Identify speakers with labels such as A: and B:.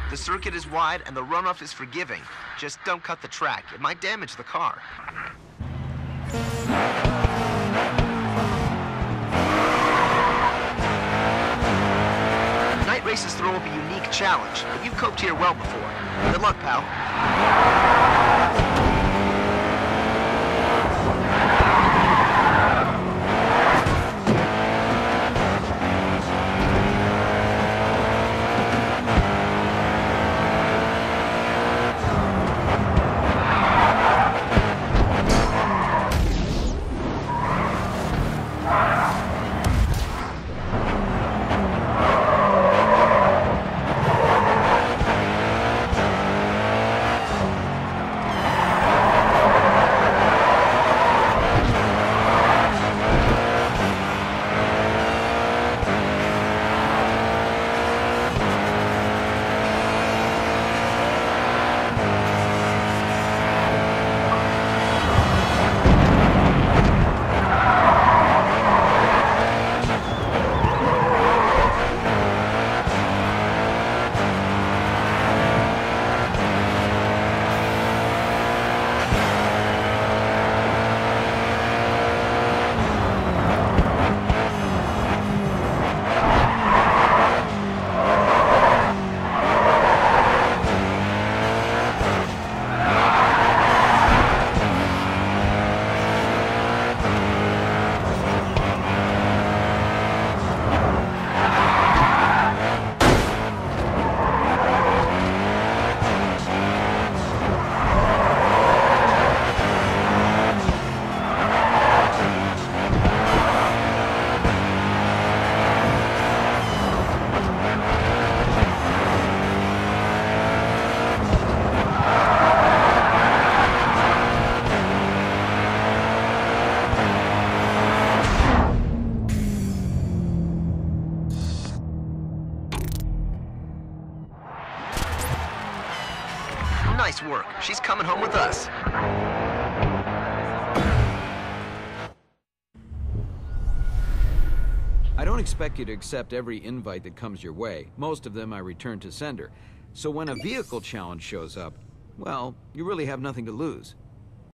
A: The circuit is wide and the runoff is forgiving. Just don't cut the track. It might damage the car. Night races throw up a unique challenge, but you've coped here well before. Good luck, pal. Nice work. She's coming home with us.
B: I don't expect you to accept every invite that comes your way. Most of them I return to sender. So when a vehicle challenge shows up, well, you really have nothing to lose.